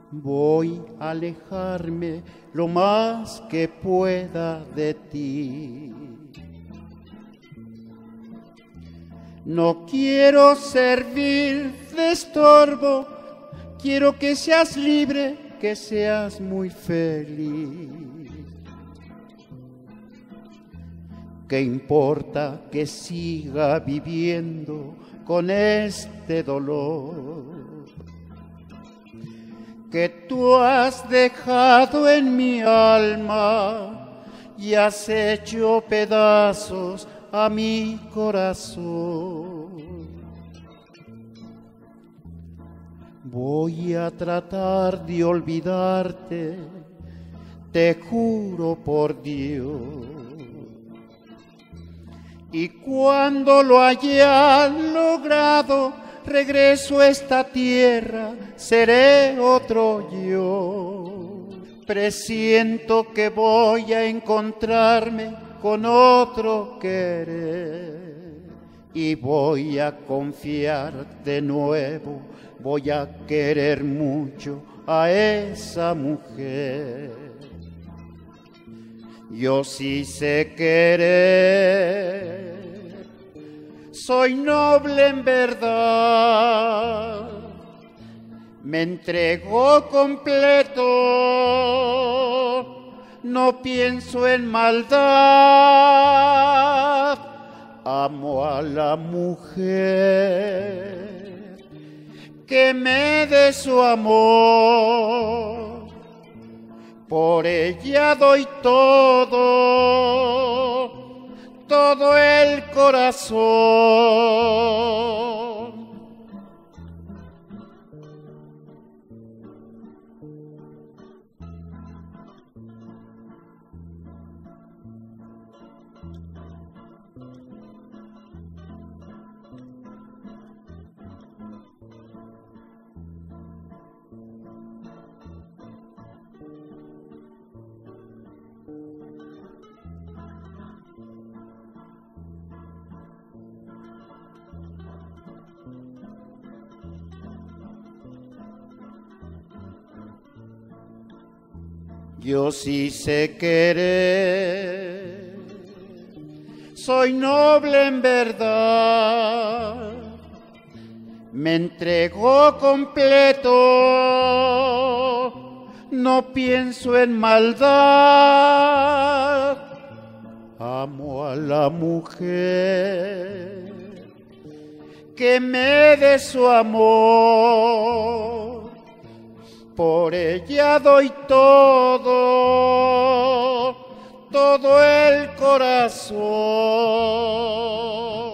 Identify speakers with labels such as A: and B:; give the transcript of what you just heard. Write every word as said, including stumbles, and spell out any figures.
A: Voy a alejarme lo más que pueda de ti. No quiero servir de estorbo, quiero que seas libre, que seas muy feliz. ¿Qué importa que siga viviendo con este dolor que tú has dejado en mi alma y has hecho pedazos a mi corazón? Voy a tratar de olvidarte, te juro por Dios. Y cuando lo haya logrado, regreso a esta tierra, seré otro yo. Presiento que voy a encontrarme con otro querer y voy a confiar de nuevo, voy a querer mucho a esa mujer. Yo sí sé querer, soy noble en verdad, me entrego completo, no pienso en maldad, amo a la mujer que me dé su amor. Por ella doy todo, todo el corazón. Yo sí sé querer, soy noble en verdad, me entrego completo, no pienso en maldad, amo a la mujer que me dé su amor. Por ella doy todo, todo el corazón.